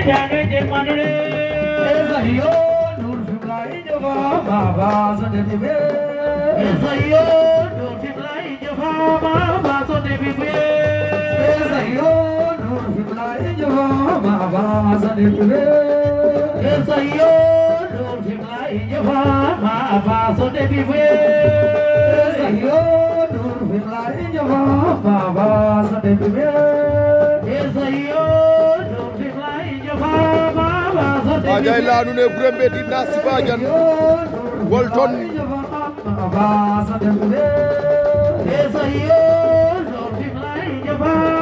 जाने दे मनड़े सहियो नूर फिलाई जवा बाबा सदे दिवे सहियो नूर फिलाई जवा बाबा सदे दिवे सहियो नूर फिलाई जवा बाबा सदे दिवे सहियो नूर फिलाई जवा बाबा सदे दिवे सहियो नूर फिलाई जवा बाबा सदे दिवे सहियो Ajay laanu ne Gurembe di Nasi Bajan Bolton Baba sa de